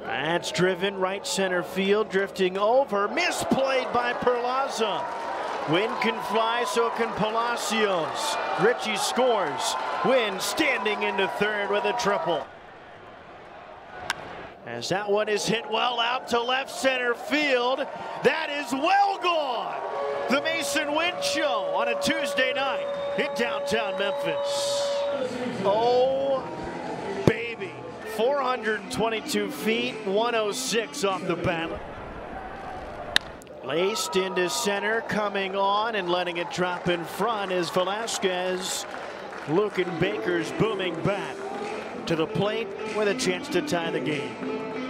That's driven right center field, drifting over, misplayed by Perlaza. Winn can fly, so can Palacios. Richie scores. Winn standing into third with a triple. As that one is hit well out to left center field. That is well gone. The Masyn Winn Show on a Tuesday night in downtown Memphis. Oh, baby. 422 feet, 106 off the bat. Laced into center, coming on and letting it drop in front is Velasquez. Luke and Baker's booming bat to the plate with a chance to tie the game.